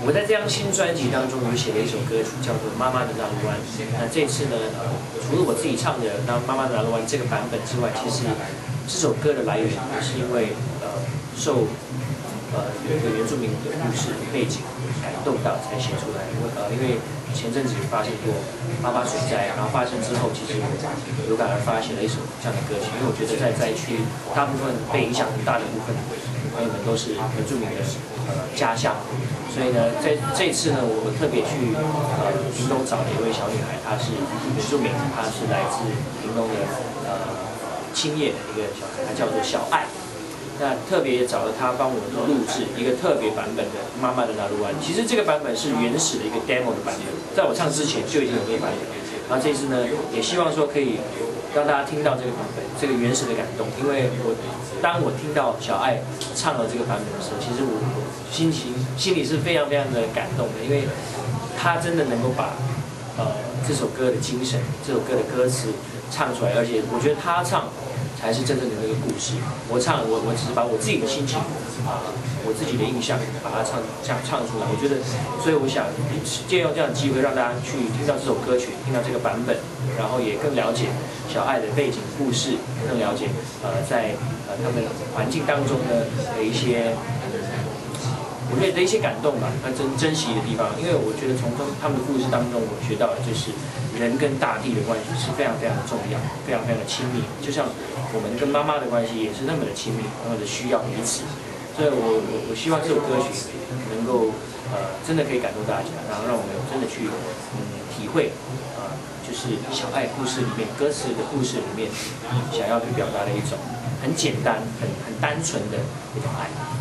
我在这张新专辑当中，有写了一首歌曲，叫做《妈妈的那路湾》。那这次呢，除了我自己唱的那《妈妈的那路湾》这个版本之外，其实这首歌的来源也是因为受有一个原住民的故事背景感动到才写出来。因为前阵子也发生过妈妈水灾，然后发生之后，其实有感而发写了一首这样的歌曲。因为我觉得在灾区，大部分被影响很大的部分朋友们都是原住民的家乡，所以呢，在这一次呢，我特别去屏东找了一位小女孩，她是原住民，她是来自屏东的青叶的一个小孩，她叫做小爱。那特别找了他帮我录制一个特别版本的《妈妈的那路湾》。其实这个版本是原始的一个 demo 的版本，在我唱之前就已经有这个版本。然后这次呢，也希望说可以让大家听到这个版本，这个原始的感动。因为当我听到小爱唱了这个版本的时候，其实我心里是非常非常的感动的，因为他真的能够把这首歌的精神、这首歌的歌词唱出来，而且我觉得他唱才是真正的那个故事。我只是把我自己的心情我自己的印象把它唱出来。我觉得，所以我想借用这样的机会，让大家去听到这首歌曲，听到这个版本，然后也更了解小爱的背景故事，更了解在他们环境当中呢的一些。我觉得的一些感动吧，珍惜的地方，因为我觉得从他们的故事当中，我学到的就是人跟大地的关系是非常非常的重要，非常非常的亲密，就像我们跟妈妈的关系也是那么的亲密，那么的需要彼此。所以我希望这首歌曲能够真的可以感动大家，然后让我们真的去体会就是小爱故事里面歌词的故事里面想要去表达的一种很简单、很单纯的一种爱。